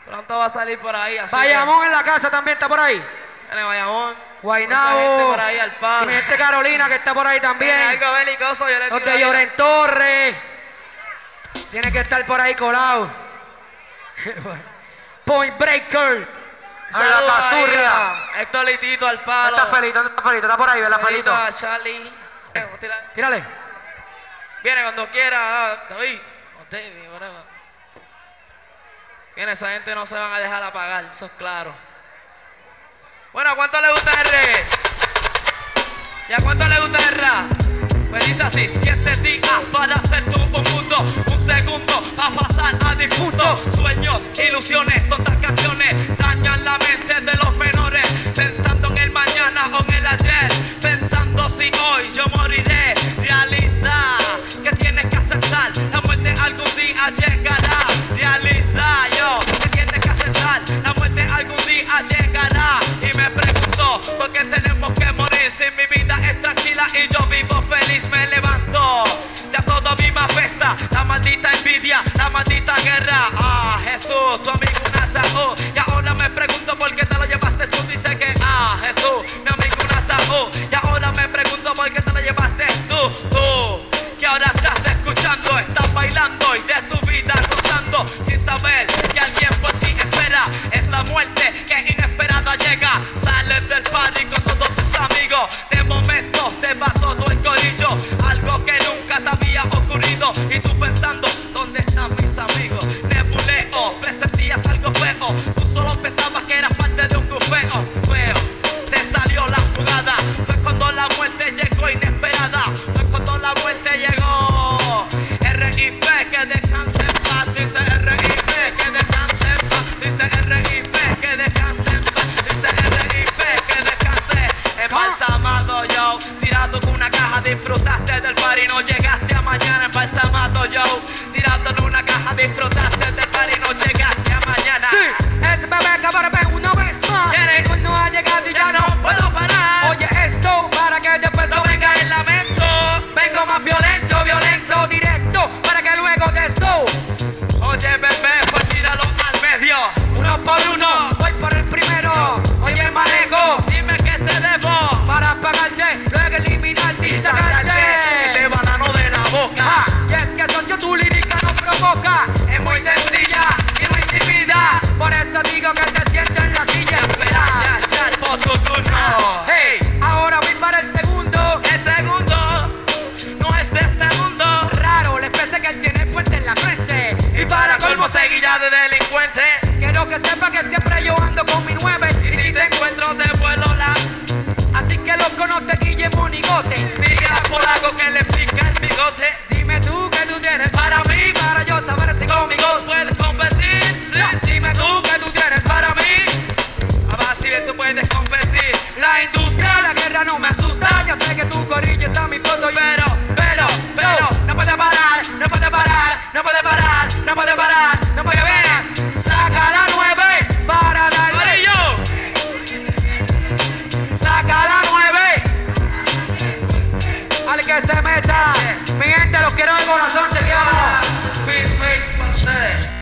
Pronto va a salir por ahí. Así Bayamón en la casa también está por ahí. Viene Bayamón. Guaynabo. Por ahí al palo. Mi gente Carolina que está por ahí también. Algo belicoso, yo le Los tiro de ahí. Lloren Torres. Tiene que estar por ahí colado. Point Breaker. A la Saludos Cazurria. ahí a Héctor Litito al palo. Está Felito, está Felito, está por ahí, ¿verdad, Felito? A Charlie. Tírale. Viene cuando quiera, David. David, whatever. Viene, esa gente no se van a dejar apagar, eso es claro. Bueno, ¿a cuánto le gusta el reggae? ¿Y a cuánto le gusta el rap? Pues dice así: 7 días para hacer tú un mundo, un segundo para pasar a difunto. Sueños, ilusiones, tontas canciones dañan la mente de los menores, pensando en el mañana o en el ayer, pensando si hoy yo moriré. Realidad que tienes que aceptar, la muerte algún día llegará. Realidad, yo, que tienes que aceptar, la muerte algún día llegará. Y me pregunto, ¿por qué tenemos que morir si mi vida es tranquila y yo vivo feliz? Me levanto, ya todo a mí me apesta, la maldita envidia, la maldita guerra. Ah, Jesús, tu amigo un ataúd. Y ahora me pregunto por qué te lo llevaste tú. Dice que, ah, Jesús, mi amigo un ataúd. Y ahora me pregunto por qué te lo llevaste tú, que ahora estás escuchando, estás bailando y de tu vida gozando, sin saber que alguien por ti espera. Es la muerte que inesperada llega. Sales del party con todos tus amigos, de momento se va todo el corillo, algo que nunca te había ocurrido. Y tú pensando, ¿dónde están mis amigos? Nebuleo, presentías algo feo, tú solo pensabas que eras parte de un grupeo feo. Te salió la jugada, fue cuando la muerte llegó inesperada, fue cuando la muerte llegó. RIP, que descanse en paz, dice RIP, que descanse en paz, dice RIP, que descanse en paz, dice RIP, que descanse. Embalsamado yo, tirado con una caja, disfrutaste del party, no llegaste a mañana. Embalsamado yo, tirado en una caja, disfrutaste del party, no llegaste a mañana. Sí, este bebé cabrón una vez más. No ha llegado y ya no puedo parar. Oye esto, para que después no venga el lamento. Vengo más violento, violento, directo, para que luego de esto. Oye bebé, pues tíralo al medio. Uno por uno, voy por el primero. Oye manejo, dime que te debo para pagarte, luego eliminarte y sacarte ese banano de la boca. Y es que socio tu lírica no provoca, es muy sencilla y no intimida. Por eso digo que te sientes en la silla espera. Ya, por tu turno. Hey, ahora voy para el segundo. El segundo no es de este mundo. Raro, les parece que él tiene puente en la frente. Y para colmo seguilla de delincuente. Quiero que sepa que siempre yo ando con mi 9. Y si te encuentro te vuelo la. Así que lo conoce Guille Monigote. Dile a Polaco que le pica el bigote. Dime tú que tú tienes para mí, para yo saber si conmigo puedes competir. Sí. Dime tú que tú tienes para mí. A ver si bien tú puedes competir. La industria, la guerra no me asusta. Ya sé que tu corillo está mi foto. Pero, no puede parar, no puede parar, no puede parar, no puede parar, no puede ver. Saca la 9 para darle. Amarillo. Saca la 9. Al que se meta. Mi gente, los quiero de corazón, te quiero. Face, face,